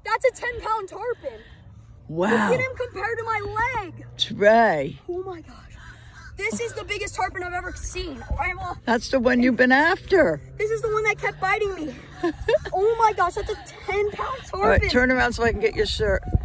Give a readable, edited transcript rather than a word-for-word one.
That's a 10-pound tarpon. Wow. Look at him compared to my leg. Trey. Oh my gosh. This is the biggest tarpon I've ever seen. That's the one you've been after. This is the one that kept biting me. Oh my gosh, that's a 10-pound tarpon. All right, turn around so I can get your shirt.